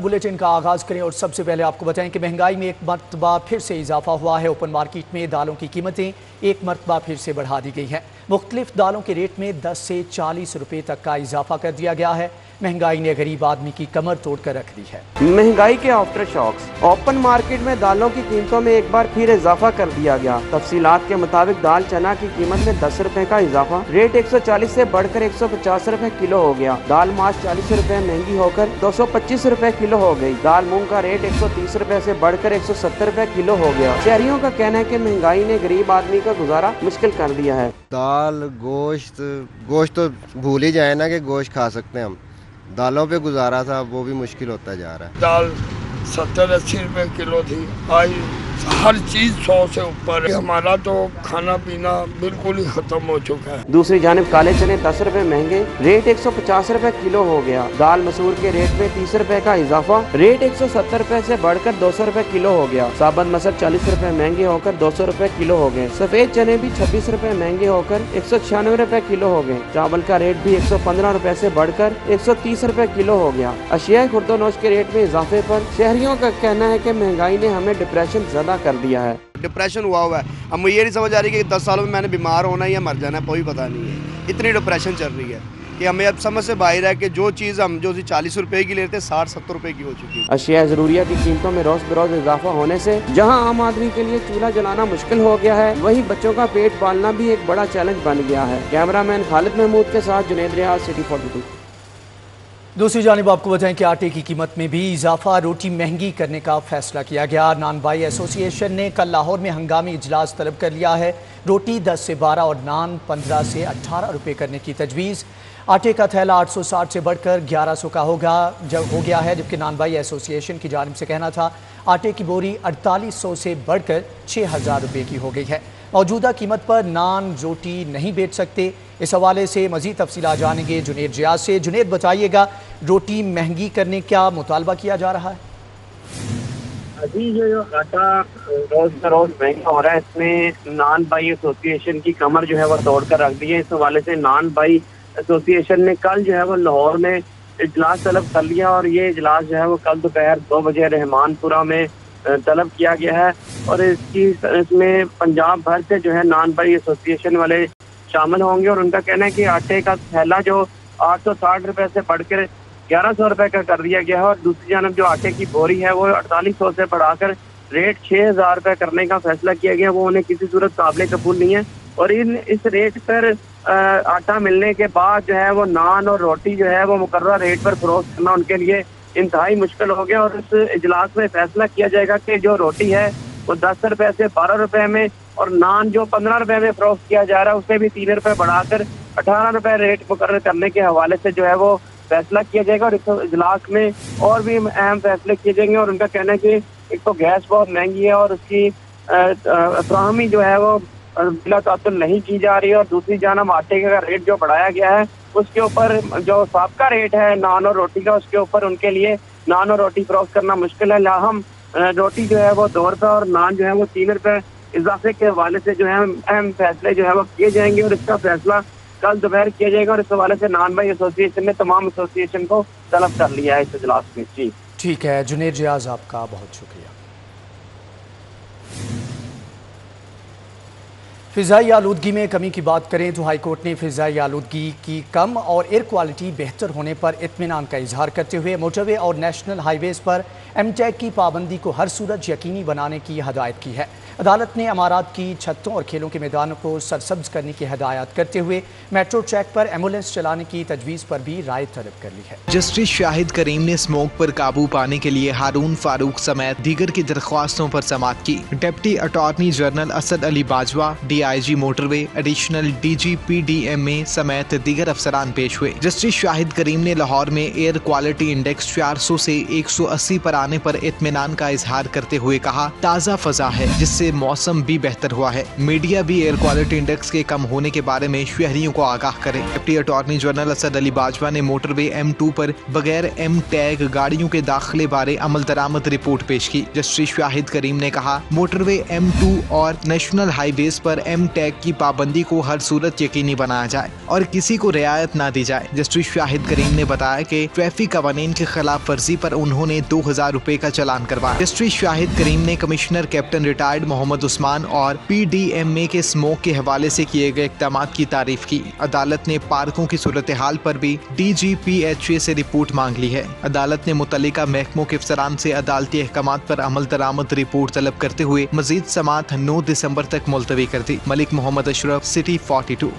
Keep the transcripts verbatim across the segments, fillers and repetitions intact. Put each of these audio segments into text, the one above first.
Bulletin का आगाज करें और सबसे पहले आपको बताएं कि महंगाई में एक मरतबा फिर से इजाफा हुआ है। ओपन मार्केट में दालों की कीमतें एक मरतबा फिर से बढ़ा दी गई हैं। मुख्तलिफ दालों के रेट में दस से चालीस रुपये तक का इजाफा कर दिया गया है। महंगाई ने गरीब आदमी की कमर तोड़ कर रख दी है। महंगाई के आफ्टर शॉक्स। ओपन मार्केट में दालों की कीमतों में एक बार फिर इजाफा कर दिया गया। तफसीलात के मुताबिक दाल चना की कीमत में दस रुपए का इजाफा, रेट एक सौ चालीस से बढ़कर एक सौ पचास रुपए किलो हो गया। दाल माश चालीस रुपए महंगी होकर दो सौ पच्चीस रुपए किलो हो गई। दाल मूंग का रेट एक सौ तीस रुपए से बढ़कर एक सौ सत्तर रुपए किलो हो गया। शहरियों का कहना है कि महंगाई ने गरीब आदमी का गुजारा मुश्किल कर दिया है। दाल गोश्त गोश्त तो भूल ही जाए ना कि गोश्त खा सकते हैं हम। दालों पे गुजारा था, वो भी मुश्किल होता जा रहा है। दाल सत्तर अस्सी रुपए किलो थी, आज हर चीज सौ से ऊपर है। हमारा तो खाना पीना बिल्कुल ही खत्म हो चुका है। दूसरी जानिब काले चने दस रुपए महंगे, रेट एक सौ पचास रुपए किलो हो गया। दाल मसूर के रेट में तीस रुपए का इजाफा, रेट एक सौ सत्तर रुपए से बढ़कर दो सौ रुपए किलो हो गया। साबुत मसर चालीस रुपए महंगे होकर दो सौ रुपए किलो हो गए। सफेद चने भी छब्बीस रुपए महंगे होकर एक सौ छियानवे रुपए किलो हो गए। चावल का रेट भी एक सौ पंद्रह रुपए से बढ़कर एक सौ तीस रुपए किलो हो गया। अशिया खुर्दोनोश के रेट में इजाफे पर शहरियों का कहना है कि महंगाई ने हमें डिप्रेशन ज्यादा कर दिया है। डिप्रेशन हुआ हुआ है। अब मुझे ये नहीं समझ आ रही कि दस सालों में मैंने बीमार होना है या मर जाना है, कोई पता नहीं है। इतनी डिप्रेशन चल रही है कि हमें अब समझ से बाहर है कि जो चीज़ हम जो चालीस रुपए की लेते साठ सत्तर रुपए की हो चुकी है। अशिया ज़रूरिया की कीमतों में रोज बरोज इजाफा होने से जहां आम आदमी के लिए चूल्हा जलाना मुश्किल हो गया है, वहीं बच्चों का पेट पालना भी एक बड़ा चैलेंज बन गया है। कैमरामैन खालिद महमूद के साथ Junaid Riaz, city forty two. दूसरी जानिब आपको बताएं कि आटे की कीमत में भी इजाफा, रोटी महंगी करने का फैसला किया गया। नान बाई एसोसिएशन ने कल लाहौर में हंगामी इजलास तलब कर लिया है। रोटी दस से बारह और नान पंद्रह से अठारह रुपये करने की तजवीज़। आटे का थैला आठ सौ साठ से बढ़कर ग्यारह सौ का होगा जब हो गया है, जबकि नान बाई एसोसिएशन की जानिब से कहना था आटे की बोरी अड़तालीस सौ से बढ़कर छः हज़ार रुपये की हो गई है। मौजूदा कीमत पर नान रोटी नहीं बेच सकते। इस हवाले से मज़ीद तफसीलात जानेंगे जुनेद रियाज से। जुनेद बताइएगा, रोटी महंगी करने का मुतालबा किया जा रहा है? अभी जो जो आटा रोज बरोज महंगा हो रहा है, इसमें नान बाई एसोसिएशन की कमर जो है वो तोड़ कर रख दी है। इस हवाले से नान बाई एसोसिएशन ने कल जो है वो लाहौर में इजलास तलब कर लिया और ये इजलास जो है वो कल दोपहर दो बजे रहमानपुरा में तलब किया गया है। और इसकी इसमें पंजाब भर से जो है नान बाई एसोसिएशन वाले शामिल होंगे और उनका कहना है कि आटे का थैला जो आठ सौ साठ रुपए से बढ़कर ग्यारह सौ रुपए का कर दिया गया है और दूसरी जानब जो आटे की बोरी है वो अड़तालीस सौ से बढ़ाकर रेट छः हज़ार रुपये करने का फैसला किया गया। वो उन्हें किसी सूरत काबिल कबूल नहीं है और इन इस रेट पर आटा मिलने के बाद जो है वो नान और रोटी जो है वो मुकर्रर रेट पर फरोख्त करना उनके लिए इंतहाई मुश्किल हो गया। और इस इजलास में फैसला किया जाएगा कि जो रोटी है वो दस रुपए से बारह रुपए में और नान जो पंद्रह रुपए में फरोख्त किया जा रहा है उसे भी तीन रुपए बढ़ाकर अठारह रुपए रेट मुकर्रर करने के हवाले से जो है वो फैसला किया जाएगा। और इस इजलास में और भी अहम फैसले किए जाएंगे और उनका कहना है कि एक तो गैस बहुत महंगी है और उसकी फराहमी जो है वो बिला तातुल नहीं की जा रही है और दूसरी जानब आटे का रेट जो बढ़ाया गया है उसके ऊपर जो साबका रेट है नान और रोटी का, उसके ऊपर उनके लिए नान और रोटी फरोख्त करना मुश्किल है। लाहम रोटी जो है वो दो रुपये और नान जो है वो तीन रुपये इजाफे के हवाले से जो है अहम फैसले जो है वो किए जाएंगे और इसका फैसला कल दोपहर किया जाएगा। और इस हवाले से नान बाई एसोसिएशन ने तमाम एसोसिएशन को तलब कर लिया है इस इजलास में। जी ठीक है जुनेद रियाज, आपका बहुत शुक्रिया। फ़िज़ाई आलूदगी में कमी की बात करें तो हाई कोर्ट ने फ़िज़ाई आलूदगी की कम और एयर क्वालिटी बेहतर होने पर इत्मीनान का इजहार करते हुए मोटरवे और नेशनल हाईवेज़ पर एम टैग की पाबंदी को हर सूरत यकीनी बनाने की हदायत की है। अदालत ने अमारात की छतों और खेलों के मैदानों को सरसब्ज करने की हदायत करते हुए मेट्रो ट्रैक पर एम्बुलेंस चलाने की तजवीज़ पर भी राय तलब कर ली है। जस्टिस शाहिद करीम ने स्मोक पर काबू पाने के लिए हारून फारूक समेत दीगर की दरख्वास्तों पर समाअत की। Deputy attorney general Asad Ali Bajwa, D I G motorway, additional D G P D M A समेत दीगर अफसरान पेश हुए। जस्टिस शाहिद करीम ने लाहौर में एयर क्वालिटी इंडेक्स चार सौ से एक सौ अस्सी पर आने पर इत्मीनान का इजहार करते हुए कहा, ताज़ा फजा है जिससे से मौसम भी बेहतर हुआ है। मीडिया भी एयर क्वालिटी इंडेक्स के कम होने के बारे में शहरियों को आगाह करे। Deputy attorney general Asad Ali Bajwa ने मोटरवे एम टू पर बगैर एम टैग गाड़ियों के दाखिले बारे अमल दरामद रिपोर्ट पेश की। जस्टिस शाहिद करीम ने कहा, मोटरवे एम टू और नेशनल हाईवेज पर एम टैग की पाबंदी को हर सूरत यकीनी बनाया जाए और किसी को रियायत न दी जाए। जस्टिस शाहिद करीम ने बताया कि ट्रैफिक कवानीन की खिलाफ वर्जी पर उन्होंने दो हजार रुपए का चालान करवाया। जस्टिस शाहिद करीम ने commissioner captain retired Mohammad Usman और पी डी एम ए के स्मोक के हवाले से किए गए इक़दामात की तारीफ की। अदालत ने पार्कों की सूरत हाल पर भी D G P H A से रिपोर्ट मांग ली है। अदालत ने मुतल्लिका महकमों के अफसरान से अदालती अहकामात पर अमल दरामद रिपोर्ट तलब करते हुए मजीद समाअत नौ दिसंबर तक मुलतवी कर दी। Malik Mohammad Ashraf, city forty two.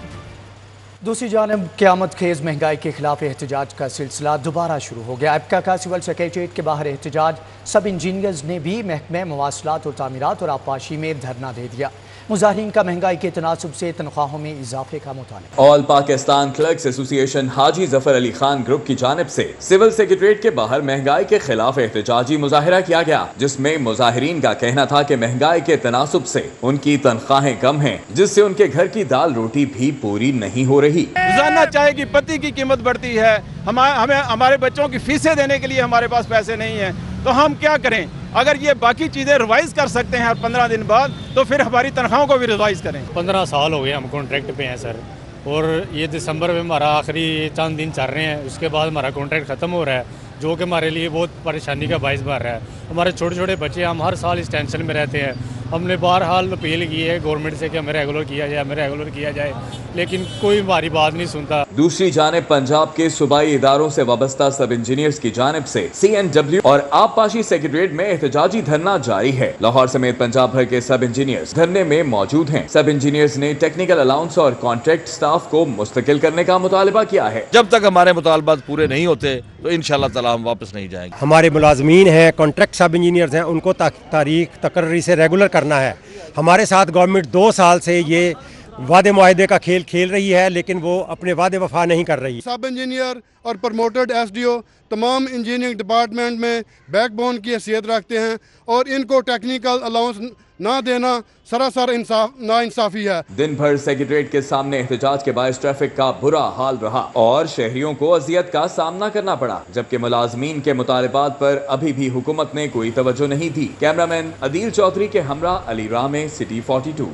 दूसरी जानब क़यामत खेज महंगाई के खिलाफ एहतजाज का सिलसिला दोबारा शुरू हो गया। एप्का का सिविल सेक्रेटरीट के बाहर एहतजाज, सब इंजीनियर्स ने भी महकमे मवासलात और तामीरात और आबपाशी में धरना दे दिया। मुजाहिरीन का महंगाई के तनासुब से तनख्वाहों में इजाफे का मुतालबा। All Pakistan clerks association Haji Zafar Ali Khan group की जानिब से सिविल सेक्रेटरीट के बाहर महंगाई के खिलाफ एहतजाजी मुजाहिरा किया गया, जिसमें मुजाहिरीन का कहना था कि महंगाई के तनासुब से उनकी तनख्वाहें कम हैं, जिससे उनके घर की दाल रोटी भी पूरी नहीं हो रही। रोजाना चाय की पत्ती की कीमत बढ़ती है, हम हमें हमारे बच्चों की फीसें देने के लिए हमारे पास पैसे नहीं हैं, तो हम क्या करें? अगर ये बाकी चीज़ें रिवाइज कर सकते हैं पंद्रह दिन बाद, तो फिर हमारी तनख्वाहों को भी रिवाइज करें। पंद्रह साल हो गए हम कॉन्ट्रैक्ट पे हैं सर, और ये दिसंबर में हमारा आखिरी चंद दिन चल रहे हैं, उसके बाद हमारा कॉन्ट्रैक्ट ख़त्म हो रहा है, जो कि हमारे लिए बहुत परेशानी का बाइस बन रहा है। हमारे छोटे छोटे बच्चे, हम हर साल इस टेंशन में रहते हैं। हमने बहरहाल अपील की है गवर्नमेंट से कि हमें रेगुलर किया जाए, हमें रेगुलर किया जाए, लेकिन कोई हमारी बात नहीं सुनता। दूसरी जानिब पंजाब के सूबाई इदारों से वाबस्ता सब इंजीनियर्स की जानिब से सी एन डब्ल्यू और आबपाशी सेक्रेटरीट में एहतजाजी धरना जारी है। लाहौर समेत पंजाब भर के सब इंजीनियर्स धरने में मौजूद हैं। सब इंजीनियर्स ने टेक्निकल अलाउंस और कॉन्ट्रैक्ट स्टाफ को मुस्तकिल करने का मुतालबा किया है। जब तक हमारे मुतालबात पूरे नहीं होते तो इंशाअल्लाह ताला हम वापस नहीं जाएंगे। हमारे मुलाजमीन हैं, कॉन्ट्रैक्ट सब इंजीनियर्स हैं, उनको तारीख तकर्री से रेगुलर करना है। हमारे साथ गवर्नमेंट दो साल से ये वादे मुआहदे का खेल खेल रही है, लेकिन वो अपने वादे वफा नहीं कर रही। सब इंजीनियर और प्रमोटेड एस डी ओ तमाम इंजीनियरिंग डिपार्टमेंट में बैकबोन की हैसियत रखते हैं, और इनको टेक्निकल अलाउंस ना देना सरासर इंसाफ नाइंसाफी है। दिन भर सेक्रेटरीट के सामने एहतजाज के बायस ट्रैफिक का बुरा हाल रहा और शहरियों को अजियत का सामना करना पड़ा, जबकि मुलाजमीन के मुतालबात पर अभी भी हुकूमत ने कोई तवज्जो नहीं दी। कैमरामैन अदील चौधरी के हमरा अली रामे, सिटी फोर्टी टू।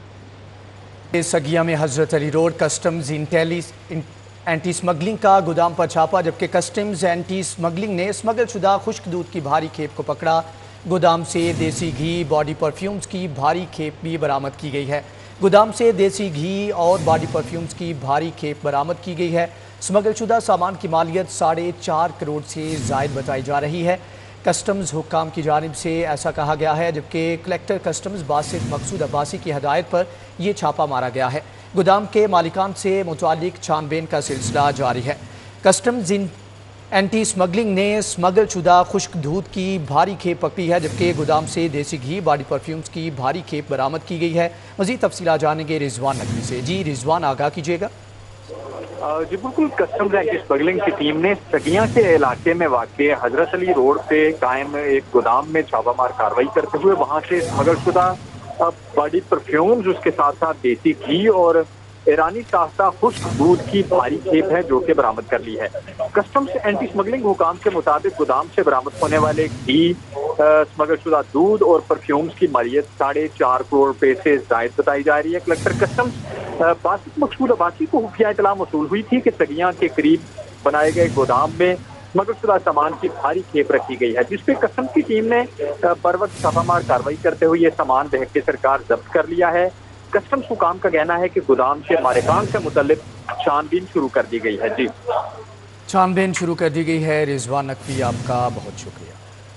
सगिया में हजरत अली रोड कस्टम्स इंटेली एंटी स्मगलिंग का गोदाम पर छापा, जबकि कस्टम्स एंटी स्मगलिंग ने स्मगल शुदा खुश्क दूध की भारी खेप को पकड़ा। गोदाम से देसी घी, बॉडी परफ्यूम्स की भारी खेप भी बरामद की गई है। गोदाम से देसी घी और बॉडी परफ्यूम्स की भारी खेप बरामद की गई है। स्मगल शुदा सामान की मालियत साढ़े चार करोड़ से जायद बताई जा रही है। कस्टम्स हुक्काम की जानिब से ऐसा कहा गया है, जबकि कलेक्टर कस्टम्स बासित मकसूद अब्बासी की हदायत पर यह छापा मारा गया है। गोदाम के मालिकान से मुतालिक छानबीन का सिलसिला जारी है। कस्टम्स इन एंटी स्मगलिंग ने स्मगल शुदा खुश्क दूध की भारी खेप पकड़ी है, जबकि गोदाम से देसी घी, बॉडी परफ्यूम्स की भारी खेप बरामद की गई है। मज़ीद तफसीलात जानेंगे रिजवान नकवी से। जी रिजवान, आगाह कीजिएगा। जी बिल्कुल, कस्टम्स एंटी स्मगलिंग की टीम ने सगिया के इलाके में वाक़े हजरत अली रोड पे कायम एक गोदाम में छापामार कार्रवाई करते हुए वहाँ से स्मगल शुदा बॉडी परफ्यूम्स, उसके साथ साथ देसी घी और ईरानी साख्ता खुश्क दूध की भारी खेप है जो कि बरामद कर ली है। कस्टम्स एंटी स्मगलिंग हुकाम के मुताबिक गोदाम से बरामद होने वाले घी, स्मगल शुदा दूध और परफ्यूम्स की मालियत साढ़े चार करोड़ रुपए से जायद बताई जा रही है। कलेक्टर कस्टम्स बासित मकसूद अब्बासी को खुफिया इतला मौसूल हुई थी कि सगिया के करीब बनाए गए गोदाम में स्मगल शुदा सामान की भारी खेप रखी गई है, जिसपे कस्टम्स की टीम ने बर वक्त छापामार कार्रवाई करते हुए ये सामान बहक सरकार जब्त कर लिया है। कस्टम्स हुकाम का कहना है कि गोदाम के मालिकान से मुतल्लिक छानबीन शुरू कर दी गई है। जी छानबीन शुरू कर दी गई है। रिजवान नकवी, आपका बहुत शुक्रिया।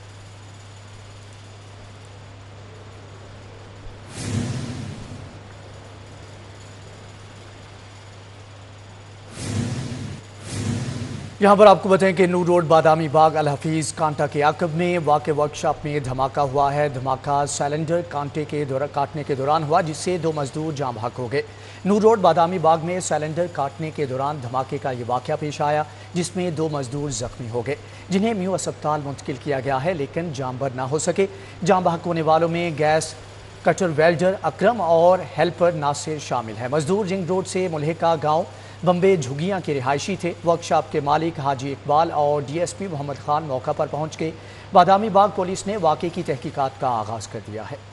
यहाँ पर आपको बताएं कि नूर रोड बादामी बाग अल हफीज़ कांटा के आकब में वाक़ वर्कशॉप में धमाका हुआ है। धमाका सिलेंडर कांटे के दौरान काटने के दौरान हुआ, जिससे दो मजदूर जाँ बहक हो गए। नूर रोड बादामी बाग में सिलेंडर काटने के दौरान धमाके का ये वाक़या पेश आया, जिसमें दो मजदूर जख्मी हो गए, जिन्हें म्यू अस्पताल मुंतकिल किया गया है, लेकिन जान बर ना हो सके। जाँ बहक होने वालों में गैस कटर वेल्डर अकरम और हेल्पर नासिर शामिल हैं। मजदूर रिंग रोड से मुल्हिका गांव बम्बे झुगियां के रिहायशी थे। वर्कशॉप के मालिक हाजी इकबाल और डीएसपी मोहम्मद खान मौका पर पहुंच गए। बादामी बाग पुलिस ने वाक़े की तहकीकात का आगाज कर दिया है।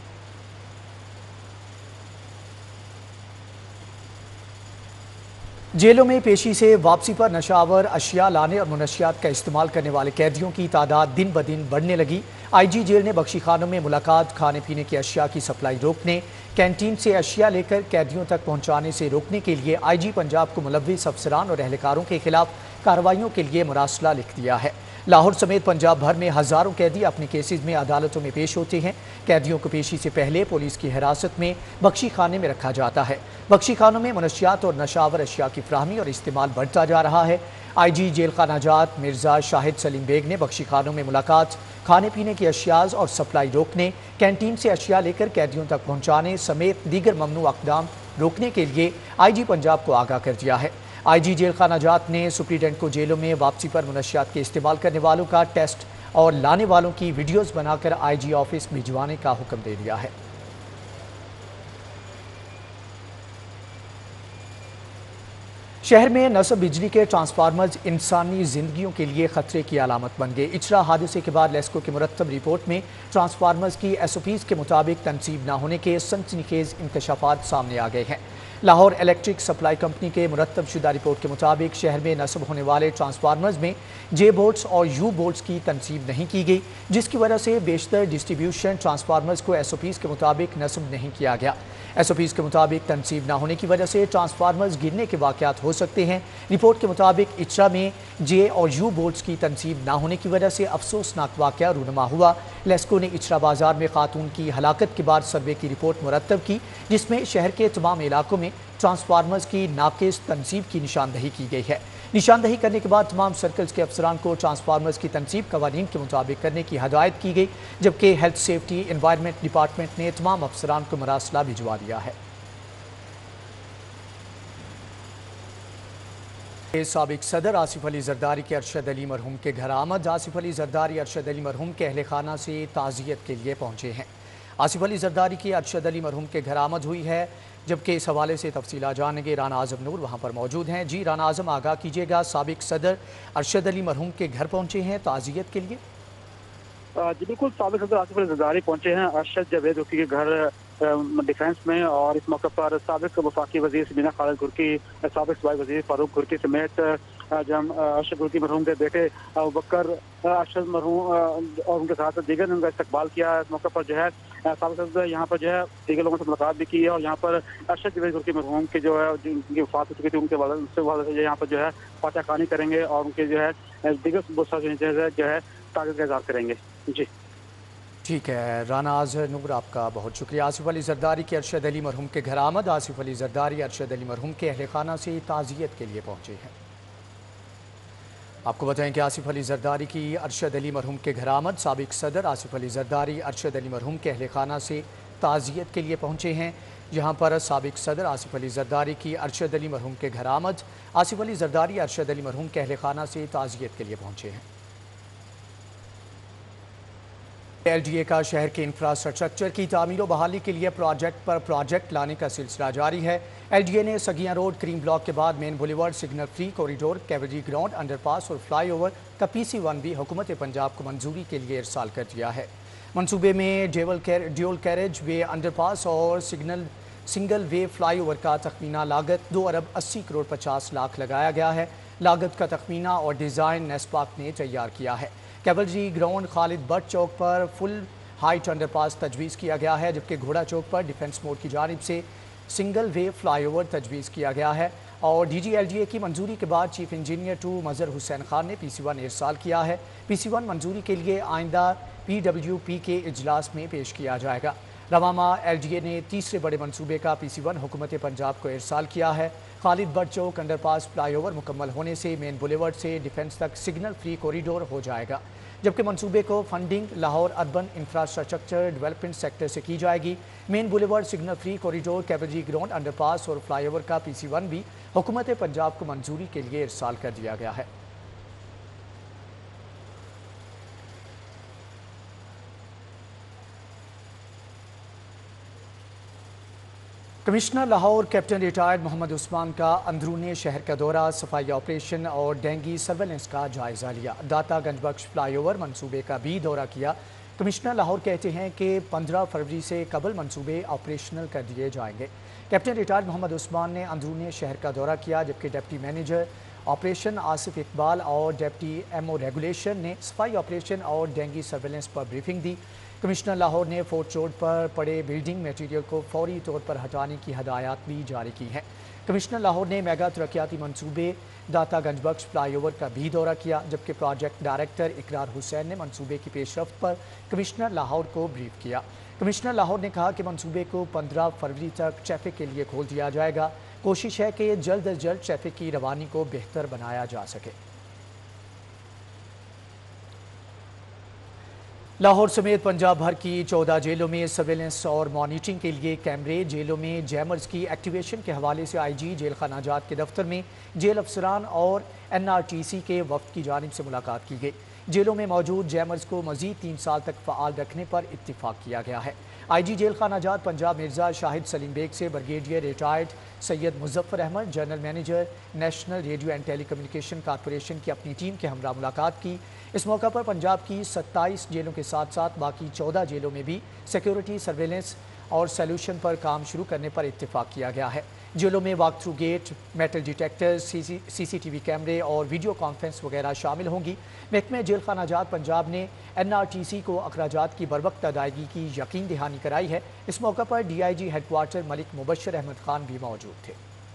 जेलों में पेशी से वापसी पर नशावर अशिया लाने और मुनशियात का इस्तेमाल करने वाले कैदियों की तादाद दिन ब दिन बढ़ने लगी। आईजी जेल ने बख्शी खानों में मुलाकात, खाने पीने की अशिया की सप्लाई रोकने, कैंटीन से अशिया लेकर कैदियों तक पहुंचाने से रोकने के लिए आईजी पंजाब को मुलव्विस अफसरान और एहलकारों के खिलाफ कार्रवाइयों के लिए मुरासला लिख दिया है। लाहौर समेत पंजाब भर में हजारों कैदी अपने केसेस में अदालतों में पेश होते हैं। कैदियों को पेशी से पहले पुलिस की हिरासत में बख्शी खाने में रखा जाता है। बख्शी खानों में मुनशियात और नशावर अशिया की फ्राहमी और इस्तेमाल बढ़ता जा रहा है। आईजी जेल खानाजात मिर्जा शाहिद सलीम बेग ने बख्शी खानों में मुलाकात, खाने पीने की अशियाज और सप्लाई रोकने, कैंटीन से अशिया लेकर कैदियों तक पहुँचाने समेत दीगर ममनू अक़दाम रोकने के लिए आईजी पंजाब को आगाह कर दिया है। आईजी जेल खानाजात ने सुप्रीडेंट को जेलों में वापसी पर मुनशियात के इस्तेमाल करने वालों का टेस्ट और लाने वालों की वीडियोस बनाकर आईजी ऑफिस भिजवाने का हुक्म दे दिया है। शहर में नस्ब बिजली के ट्रांसफार्मर्स इंसानी जिंदगियों के लिए खतरे की अलामत बन गए। इचरा हादसे के बाद लेस्को की मुरतब रिपोर्ट में ट्रांसफार्मर्स की एस ओ पीज के मुताबिक तनसीब न होने के सनसनीखेज इंकशाफात सामने आ गए हैं। लाहौर इलेक्ट्रिक सप्लाई कंपनी के मुरतब शुदा रिपोर्ट के मुताबिक शहर में नस्ब होने वाले ट्रांसफार्मर्स में जे बोल्ट्स और यू बोल्ट्स की तनसीब नहीं की गई, जिसकी वजह से बेशतर डिस्ट्रीब्यूशन ट्रांसफार्मर्स को एस ओ पीज के मुताबिक नस्ब नहीं किया गया। एस ओ पीज के मुताबिक तनसीब न होने की वजह से ट्रांसफार्मर्स गिरने के वाक़यात हो सकते हैं। रिपोर्ट के मुताबिक इचरा में जे और यू बोल्ट्स की तनसीब न होने की वजह से अफसोसनाक वाक़या रूनुमा हुआ। लेस्को ने इचरा बाजार में खातून की हलाकत के बाद सर्वे की रिपोर्ट मुरतब की, जिसमें शहर के तमाम इलाकों में ट्रांसफार्मर्स की नाकिस तनसीब की निशानदही की गई है। निशानदही करने के बाद तमाम सर्कल्स के अफसरान को ट्रांसफार्मर्स की तनसीब कवानीन के मुताबिक करने की हदायत की गई, जबकि हेल्थ सेफ्टी एनवायरनमेंट डिपार्टमेंट ने तमाम अफसरान को मरासला भिजवा दिया है। साबिक सदर आसिफ अली जरदारी के अरशद अली मरहूम के घर आमद। आसिफ अली जरदारी अरशद अली मरहूम के अहल खाना से ताज़ियत के लिए पहुँचे हैं। आसिफ अली जरदारी की अरशद अली मरहूम के घर आमद हुई है, जबकि इस हवाले से तफसीला जानेंगे राना आज़म नूर वहाँ पर मौजूद हैं। जी राना आज़म, आगाह कीजिएगा, साबिक सदर अरशद अली मरहूम के घर पहुँचे हैं ताज़ियत के लिए। जी बिल्कुल, साबिक सदर आसिफ अली जरदारी पहुँचे हैं अरशद जावेद रुकी के घर डिफेंस में, और इस मौके पर साबिक वफाकी वजीर समीना खालिद गुरकी, साबिक सूबाई वजीर फारूक गुरकी समेत जम अरशद गुरकी मरहूम के बेटे बकर अरशद मरहूम और उनके साथ दीगर ने उनका इस्तकबाल किया। इस मौके पर जो है साबिक सदर यहाँ पर जो है दीगर लोगों से मुलाकात भी की है, और यहाँ पर अरशद जावेद गुरकी मरहूम के जो है जिनकी वफात हो चुकी थी उनके उनसे यहाँ पर जो है फातह खानी करेंगे और उनके जो है दीगर जो है ताक़त का इज़हार करेंगे। जी ठीक है राना आज़म नूर, आपका बहुत शुक्रिया। आसिफ अली जरदारी के अरशद अली मरहूम के घर आमद। आसिफ अली जरदारी अरशद अली मरहूम के अहल खाना से ताज़ियत के लिए पहुँचे हैं। आपको बताएं कि आसिफ अली जरदारी की अरशद अली मरहूम के घर आमद। साबिक सदर आसिफ अली जरदारी अरशद अली मरहूम के अहल खाना से ताज़ियत के लिए पहुँचे हैं, जहाँ पर साबिक सदर आसिफ अली जरदारी की अरशद अली मरहूम के घर आमद। आसिफ अली जरदारी अरशद अली मरहूम के अहल खाना से ताज़ियत के लिए पहुँचे हैं। एल डी ए का शहर के इंफ्रास्ट्रक्चर की तामीर और बहाली के लिए प्रोजेक्ट पर प्रोजेक्ट लाने का सिलसिला जारी है। एल डी ए ने सगियां रोड क्रीम ब्लॉक के बाद main boulevard, signal free corridor, cavalry ground, underpass और फ्लाई ओवर का पी सी वन भी हुकूमत पंजाब को मंजूरी के लिए इरसाल कर दिया है। मनसूबे में dual car dual carriageway, underpass और signal single way flyover का तखमीना लागत दो अरब अस्सी करोड़ पचास लाख लगाया गया है। लागत का तखमीना और डिज़ाइन नेस्पाक ने तैयार किया है। कैवलरी ग्राउंड खालिद बट चौक पर फुल हाइट अंडरपास तजवीज़ किया गया है, जबकि घोड़ा चौक पर डिफेंस मोड की जानिब से सिंगल वे फ्लाईओवर तजवीज़ किया गया है। और D G L D A की मंजूरी के बाद chief engineer two Mazhar Hussain Khan ने पी सी वन इरसाल किया है। पी सी वन मंजूरी के लिए आइंदा पी डब्ल्यू पी के इजलास में पेश किया जाएगा। रवामा एल डी ए ने तीसरे बड़े मनसूबे का पी सी वन हुकूमत पंजाब को इरसाल किया है। खालिद बट चौक अंडरपास फ्लाईओवर मुकम्मल होने से मेन बुलेवार्ड से डिफेंस तक सिग्नल फ्री कॉरिडोर हो जाएगा, जबकि मंसूबे को funding Lahore urban infrastructure development sector से की जाएगी। Main boulevard, signal free corridor, cavalry ground, underpass और फ्लाईओवर का पी सी वन भी हुकूमत पंजाब को मंजूरी के लिए इरसाल कर दिया गया है। Commissioner Lahore captain retired Mohammad Usman का अंदरूनी शहर का दौरा, सफाई ऑपरेशन और डेंगी सर्वेलेंस का जायजा लिया। दाता गंजबख्श फ्लाईओवर मंसूबे का भी दौरा किया। कमिश्नर लाहौर कहते हैं कि पंद्रह फरवरी से कबल मंसूबे ऑपरेशनल कर दिए जाएंगे। कैप्टन रिटायर्ड मोहम्मद उस्मान ने अंदरूनी शहर का दौरा किया, जबकि deputy manager operation Asif Iqbal और डिप्टी एमओ रेगुलेशन ने सफाई ऑपरेशन और डेंगी सर्वेलेंस पर ब्रीफिंग दी। कमिश्नर लाहौर ने फोर्ट रोड पर पड़े बिल्डिंग मटेरियल को फौरी तौर पर हटाने की हदायत भी जारी की हैं। कमिश्नर लाहौर ने मेगा तरक्याती मंसूबे दाता गंजबख्श फ्लाईओवर का भी दौरा किया, जबकि प्रोजेक्ट डायरेक्टर इकरार हुसैन ने मंसूबे की पेशरफ्त पर कमिश्नर लाहौर को ब्रीफ किया। कमिश्नर लाहौर ने कहा कि मंसूबे को पंद्रह फरवरी तक ट्रैफिक के लिए खोल दिया जाएगा। कोशिश है कि जल्द अज जल्द ट्रैफिक की रवानी को बेहतर बनाया जा सके। लाहौर समेत पंजाब भर की चौदह जेलों में सर्वेलेंस और मॉनिटरिंग के लिए कैमरे, जेलों में जैमर्स की एक्टिवेशन के हवाले से आईजी जेल खानाजात के दफ्तर में जेल अफसरान और एनआरटीसी के वफ्द की जानिब से मुलाकात की गई। जेलों में मौजूद जैमर्स को मजीद तीन साल तक फ़ाल रखने पर इत्तिफाक किया गया है। आईजी जेल खानाजात पंजाब मिर्ज़ा शाहिद सलीम बेग से brigadier retired Syed Muzaffar Ahmad, general manager national radio and telecommunication corporation की अपनी टीम के हमरा मुलाकात की। इस मौका पर पंजाब की सत्ताईस जेलों के साथ साथ बाकी चौदह जेलों में भी सिक्योरिटी, सर्वेलेंस और सॉल्यूशन पर काम शुरू करने पर इत्तिफाक किया गया है। जेलों में walk through gate, metal detectors, CCTV कैमरे और वीडियो कॉन्फ्रेंस वगैरह शामिल होंगी। महकमे जेल खानाजात पंजाब ने एनआरटीसी को अखराजात की बरवक्त अदायगी की यकीन दहानी कराई है। इस मौका पर डीआईजी हेडक्वार्टर मलिक मुबशर अहमद खान भी मौजूद थे।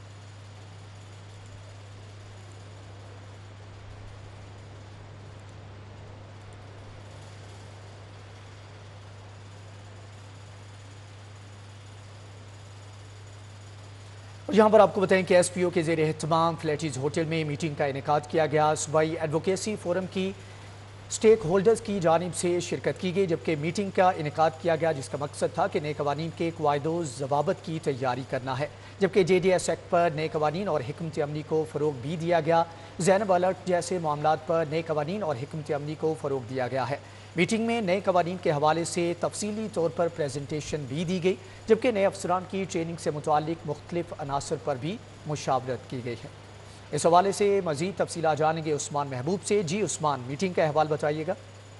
यहाँ पर आपको बताएं कि एसपीओ के ज़ेरे एहतमाम फ्लैटीज होटल में मीटिंग का इनेकाद किया गया। सूबाई एडवोकेसी फोरम की स्टेक होल्डर्स की जानिब से शिरकत की गई, जबकि मीटिंग का इनेकाद किया गया जिसका मकसद था कि नए कवानीन के क़वाइदो ज़वाबत की तैयारी करना है। जबकि जे डी एस एक्ट पर नए कवानीन और हिकमत अमली को फ़रोग भी दिया गया। ज़ैनब अलर्ट जैसे मामलात पर नए कवानीन और हिकमत अमली को फ़रोग दिया गया है। मीटिंग में नए कवानीन के हवाले से तफसीली तौर पर प्रेजेंटेशन भी दी गई, जबकि नए अफसरान की ट्रेनिंग से मुतालिक मुख्तलिफ अनासर पर भी मुशावरत की गई है। इस हवाले से मज़ीद तफसीलात जानेंगे उस्मान महबूब से। जी उस्मान, मीटिंग का अहवाल बताइएगा।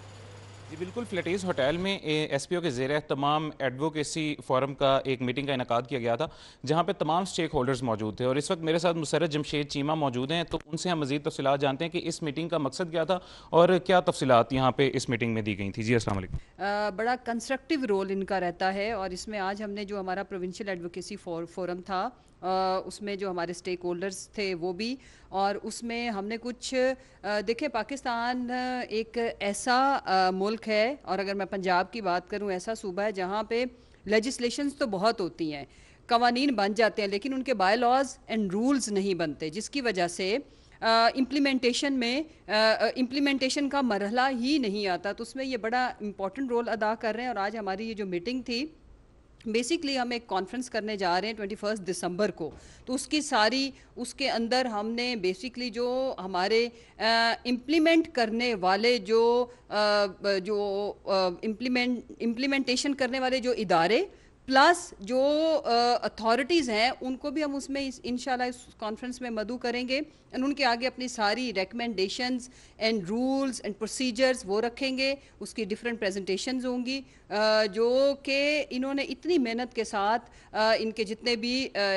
जी बिल्कुल, फ्लैटीज़ होटल में एस पी ओ के ज़ेरे तमाम एडवोकेसी फोरम का एक मीटिंग का इनेकाद किया गया था, जहाँ पे तमाम स्टेक होल्डर्स मौजूद थे। और इस वक्त मेरे साथ मुसर्रत जमशेद चीमा मौजूद हैं, तो उनसे हम मज़ीद तफसीलात जानते हैं कि इस मीटिंग का मकसद क्या था और क्या तफसीलात यहाँ पे इस मीटिंग में दी गई थी। जी अस्सलाम वालेकुम। बड़ा कंस्ट्रक्टिव रोल इनका रहता है और इसमें आज हमने जो हमारा प्रोविंशियल एडवोकेसी फोरम था Uh, उसमें जो हमारे स्टेक होल्डर्स थे वो भी, और उसमें हमने कुछ देखे, पाकिस्तान एक ऐसा uh, मुल्क है, और अगर मैं पंजाब की बात करूं ऐसा सूबा है जहां पे लेजिस्लेशंस तो बहुत होती हैं, कवानीन बन जाते हैं, लेकिन उनके बाय लॉज एंड रूल्स नहीं बनते, जिसकी वजह से इम्प्लीमेंटेशन uh, में इम्प्लीमेंटेशन uh, का मरहला ही नहीं आता। तो उसमें ये बड़ा इम्पॉर्टेंट रोल अदा कर रहे हैं। और आज हमारी ये जो मीटिंग थी, बेसिकली हम एक कॉन्फ्रेंस करने जा रहे हैं ट्वेंटी फर्स्ट दिसंबर को, तो उसकी सारी उसके अंदर हमने बेसिकली जो हमारे इम्प्लीमेंट करने वाले जो आ, जो इम्प्लीमेंट इम्प्लीमेंटेशन करने वाले जो इदारे प्लस जो अथॉरिटीज़ uh, हैं उनको भी हम उसमें इस इंशाल्लाह इस कॉन्फ्रेंस में मदऊ करेंगे। और उनके आगे अपनी सारी recommendations and rules and procedures वो रखेंगे, उसकी डिफरेंट प्रेजेंटेशंस होंगी, uh, जो कि इन्होंने इतनी मेहनत के साथ uh, इनके जितने भी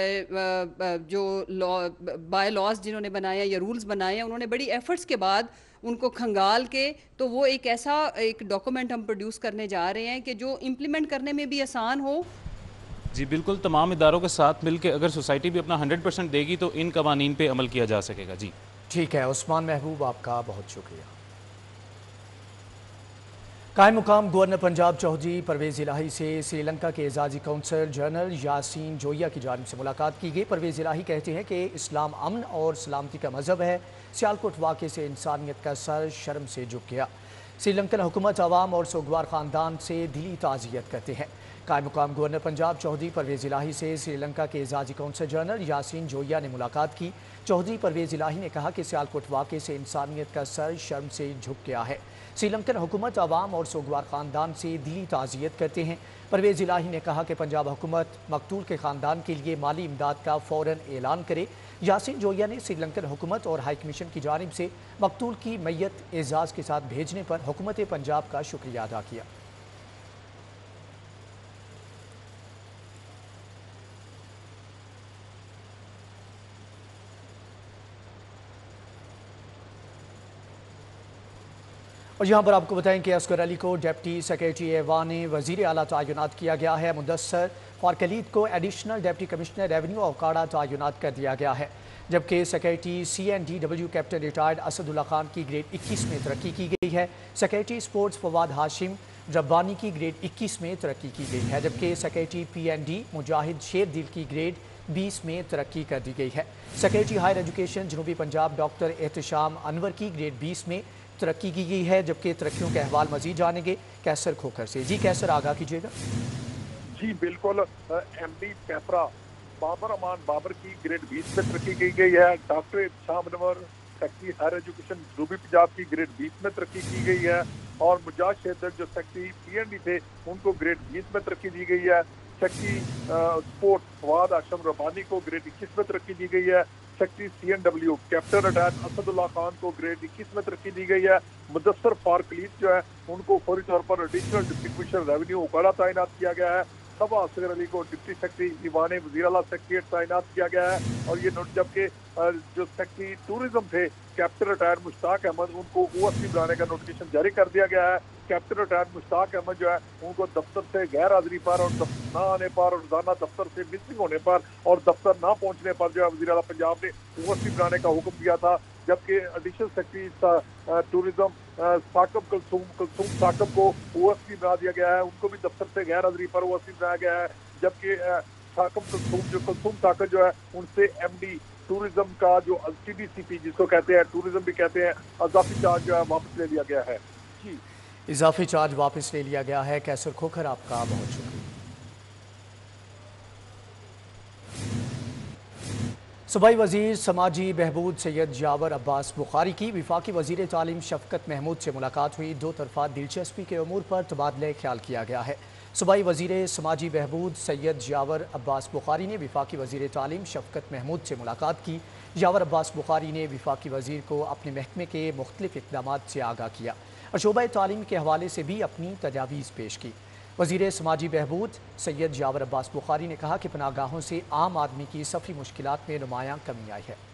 uh, uh, जो लॉ बाय लॉज जिन्होंने बनाए या रूल्स बनाए हैं, उन्होंने बड़ी एफर्ट्स के बाद उनको खंगाल के, तो वो एक ऐसा एक डॉक्यूमेंट हम प्रोड्यूस करने जा रहे हैं कि जो इम्प्लीमेंट करने में भी आसान हो। जी बिल्कुल, तमाम इदारों के साथ मिलकर अगर सोसाइटी भी अपना हंड्रेड परसेंट देगी तो इन कवानीन पे अमल किया जा सकेगा। जी ठीक है उस्मान महबूब, आपका बहुत शुक्रिया। कायम मुकाम गवर्नर पंजाब चौधरी परवेज़ इलाही से श्रीलंका के एजाजी काउंसल जनरल यासीन जोया की जानिब से मुलाकात की गई। परवेज़ इलाही कहते हैं कि इस्लाम अमन और सलामती का मजहब है। सियालकोट वाक़े से इंसानियत का सर शर्म से झुक गया। श्रीलंकन हुकूमत अवाम और सोगवार ख़ानदान से दिली ताज़ियत करते हैं। कायम मुकाम गवर्नर पंजाब चौधरी परवेज़ इलाही से श्रीलंका के एजाजी काउंसल जनरल यासीन जोया ने मुलाकात की। चौधरी परवेज़ इलाही ने कहा कि सियालकोट वाक़े से इंसानियत का सर शर्म से झुक गया है। श्री लंकन हुकूमत अवाम और सोगवार ख़ानदान से दिली ताज़ियत करते हैं। परवेज़ इलाही ने कहा कि पंजाब हुकूमत मकतूल के ख़ानदान के लिए माली इमदाद का फ़ौरन ऐलान करे। यासीन जोया ने श्रीलंकन हुकूमत और हाई कमीशन की जानिब से मकतूल की मैयत एजाज़ के साथ भेजने पर हुकूमत पंजाब का शुक्रिया अदा किया। और यहाँ पर आपको बताएं कि असगर अली को डिप्टी सेक्रेटरी एवान वज़ीर आला तैनात किया गया है। मुदस्सर फारकलीद को additional deputy commissioner revenue Okara तैनात कर दिया गया है, जबकि secretary C N D W captain retired Asadullah Khan की ग्रेड इक्कीस में तरक्की की गई है। सेक्रेटरी स्पोर्ट्स फवाद हाशिम रब्बानी की ग्रेड इक्कीस में तरक्की की गई है, जबकि secretary P N D Mujahid Sher Dil की ग्रेड बीस में तरक्की कर दी गई है। सेक्रेटरी हायर एजुकेशन जनूबी पंजाब डॉक्टर एहतशाम अनवर की ग्रेड बीस में तरक्की की गई है, जबकि तरक्कियों के अहवाल मजीद जानेंगे कैसर खोखर से। जी कैसर, आगाह कीजिएगा। जी बिल्कुल, एम डी पेपरा बाबर अमान बाबर की ग्रेड बीस में तरक्की की गई है। Doctor Ehtisham Anwar secretary higher education जनूबी पंजाब की ग्रेड बीस में तरक्की की गई है, और मुजाहिद शेर जो सेक्रेटरी पी एन डी थे उनको ग्रेड बीस में तरक्की दी गई है। सेक्रेटरी स्पोर्ट्स फवाद हाशिम रब्बानी को ग्रेड इक्कीस में तरक्की दी गई है। Secretary C N W captain retired Asadullah Khan को ग्रेड इक्कीस में तरक्की दी गई है। मुदस्सर फारकलीद जो है उनको फौरी तौर पर additional deputy commissioner revenue Okara तैनात किया गया है। सबा असगर अली को डिप्टी सेक्रेटरी ईवान वज़ीर आला सेक्रेटरीट तैनात किया गया है, और ये नोट जबकि जो सेक्रेटरी टूरिज्म थे कैप्टन रिटायर्ड मुश्ताक अहमद उनको ओ एस पी बनाने का नोटिफिकेशन जारी कर दिया गया है। कैप्टन रिटायर्ड मुश्ताक अहमद जो है उनको दफ्तर से गैर हाजिरी पर और न आने पर और रोजाना दफ्तर से मिसिंग होने पर और दफ्तर ना पहुंचने पर जो है वज़ीर आला पंजाब ने ओ एस पी बनाने का हुक्म दिया था, जबकि additional secretary tourism Saqib Kalsoom Kalsoom Saqib को ओ एस पी बना दिया गया है, उनको भी दफ्तर से गैर हाजिरी पर ओ एस पी बनाया गया है, जबकि साकब कलसूम जो कलसूम साकब जो है उनसे एम डी टूरिज्म का जो टी डी सी पी जिसको कहते हैं टूरिज्म भी कहते हैं इजाफी चार्ज जो है वापस ले लिया गया है। जी इजाफी चार्ज वापस ले लिया गया है। कैसर खोखर, आपका बहुत शुक्रिया। सूबाई वज़ीर समाजी बहबूद सैयद जावर अब्बास बुखारी की वफाकी वज़ीर तालीम शफकत महमूद से मुलाकात हुई। दो तरफा दिलचस्पी के अमूर पर तबादले ख्याल किया गया है। सूबाई वज़ीर समाजी बहबूद सैयद जावर अब्बास बुखारी ने वफाकी वज़ीर तालीम शफकत महमूद से मुलाकात की। जावर अब्बास बुखारी ने वफाकी वज़ीर को अपने महकमे के मुख्तलिफ इक़दामात से आगाह किया और शोबा तालीम के हवाले से भी अपनी तजावीज़ पेश की। वज़ीर समाजी बहबूद सैयद जावर अब्बास बुखारी ने कहा कि पनाहगाहों से आम आदमी की सफ़री मुश्किलात में नुमायां कमी आई है।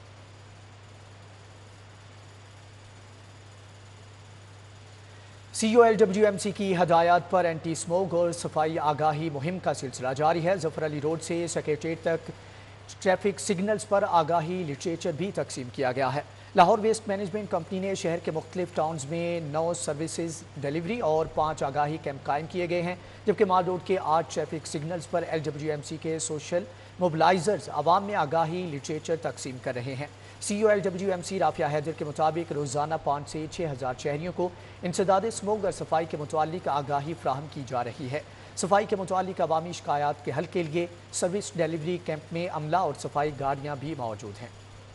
C O L W M C की हदायत पर एंटी स्मोक और सफाई आगाही मुहिम का सिलसिला जारी है। जफर अली रोड से सेक्रेटेरिएट तक ट्रैफिक सिग्नल्स पर आगाही लिटरेचर भी तकसीम किया गया है। लाहौर वेस्ट मैनेजमेंट कंपनी ने शहर के मुख्तलिफ टाउन्स में नौ सर्विसेज डिलीवरी और पाँच आगाही कैंप कायम किए गए हैं, जबकि माल रोड के आठ ट्रैफिक सिग्नल्स पर एल डब्ल्यू एम सी के सोशल मोबलाइजर्स आवाम में आगाही लिटरेचर तकसीम कर रहे हैं। C O L W M C Rafia Haider के मुताबिक रोज़ाना पाँच से छः हज़ार शहरियों को इंसदाद स्मोक और सफाई के मुतालिक आगाही फ्राहम की जा रही है। सफाई के मुतालिक अवामी शिकायत के हल के लिए सर्विस डिलीवरी कैंप में अमला और सफाई गाड़ियाँ भी मौजूद हैं।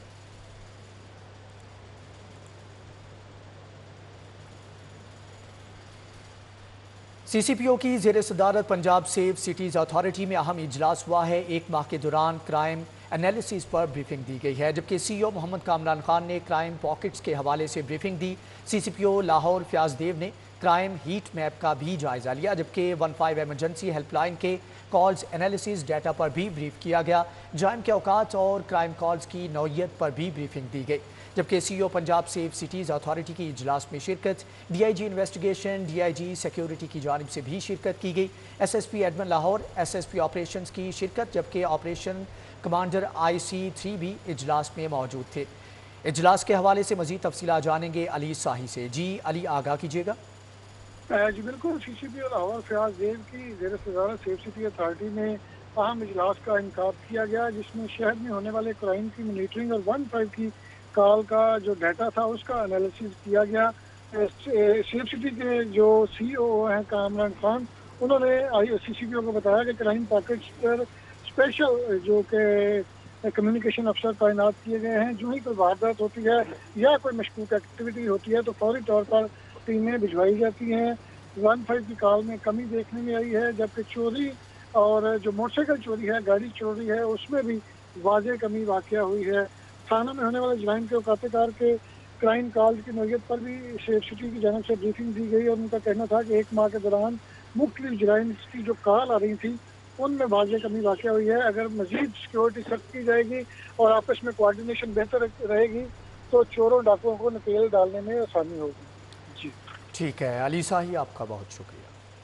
सी सी पी ओ की ज़ेर सदारत पंजाब सेफ सिटीज़ अथॉरिटी में अहम इजलास हुआ है। एक माह के दौरान क्राइम एनालिसिस पर ब्रीफिंग दी गई है, जबकि सी ई ओ मोहम्मद कामरान खान ने क्राइम पॉकेट्स के हवाले से ब्रीफिंग दी। C C P O Lahore Fayyaz Dev ने क्राइम हीट मैप का भी जायजा लिया, जबकि वन फाइव एमरजेंसी हेल्पलाइन के कॉल्स एनालिसिस डाटा पर भी ब्रीफ किया गया। जाइम के औकात और क्राइम कॉल्स की नौयत पर भी ब्रीफिंग दी गई, जबकि C E O Punjab safe cities authority की इजलास में शिरकत D I G investigation, D I G security की जानिब से भी शिरकत की गई। S S P admin Lahore, S S P operation की शिरकत, जबकि operation commander I C three भी इजलास में मौजूद थे। इजलास के हवाले से मजीद तफसीलात जानेंगे अली साही से। जी अली, आगाह कीजिएगा। जी बिल्कुल, C C P O Lahore Fayyaz Dev की ज़ेर सदारत सेफ सिटी अथॉरिटी में अहम इजलास का इनकाद किया गया, जिसमें शहर में होने वाले क्राइम की मॉनिटरिंग और वन फाइव की कॉल का जो डाटा था उसका एनालिसिस किया गया। सेफ सिटी के जो सी ओ हैं कामरान खान, उन्होंने सी सी पी ओ को बताया कि क्राइम पॉकेट्स पर स्पेशल जो कि कम्युनिकेशन अफसर तैनात किए गए हैं। जो ही कोई वारदात होती है या कोई मशकूक एक्टिविटी होती है तो फौरी तौर पर टीमें भिजवाई जाती हैं। वन फाइव की कॉल में कमी देखने में आई है, जबकि चोरी और जो मोटरसाइकिल चोरी है, गाड़ी चोरी है, उसमें भी वाज़ेह कमी वाक़या हुई है। थाना में होने वाले जराइम के औकातकार के क्राइम कॉल की नोयत पर भी सेफ सिटी की जानब से ब्रीफिंग दी गई और उनका कहना था कि एक माह के दौरान मुख्तलिफ जराइम की जो कॉल आ रही थी उनमें वाज़ेह कमी वाक़या हुई है। अगर मज़ीद सिक्योरिटी सख्त की जाएगी और आपस में कोऑर्डिनेशन बेहतर रहेगी तो चोरों डाकुओं को नकेल डालने में आसानी होगी। जी ठीक है, अली शाही आपका बहुत शुक्रिया।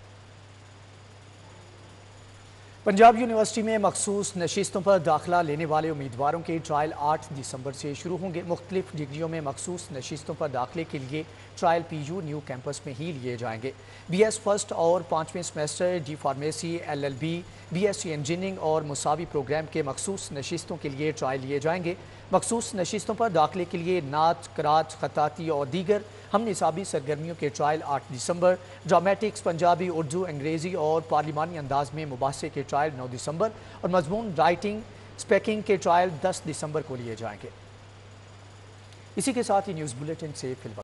पंजाब यूनिवर्सिटी में मखसूस नशिस्तों पर दाखिला लेने वाले उम्मीदवारों के ट्रायल आठ दिसंबर से शुरू होंगे। मुख्तलिफ डिग्रियों में मखसूस नशिस्तों पर दाखिले के लिए trial P U new campus में ही लिए जाएंगे। बी एस फर्स्ट और पाँचवें semester, D pharmacy, L L B, B S C engineering और मुसावी प्रोग्राम के मखसूस नशिस्तों के लिए ट्रायल लिए जाएंगे। मखसूस नशिस्तों पर दाखिले के लिए नात, करात, खताती और दीगर हम निसाबी सरगर्मियों के ट्रायल आठ दिसंबर, ड्रामेटिक्स, पंजाबी, उर्दू, अंग्रेज़ी और पार्लिमानी अंदाज में मुबासे के ट्रायल नौ दिसंबर और मजमून, राइटिंग, स्पीकिंग के ट्रायल दस दिसंबर को लिए जाएंगे। इसी के साथ ही न्यूज़ बुलेटिन से फिलहाल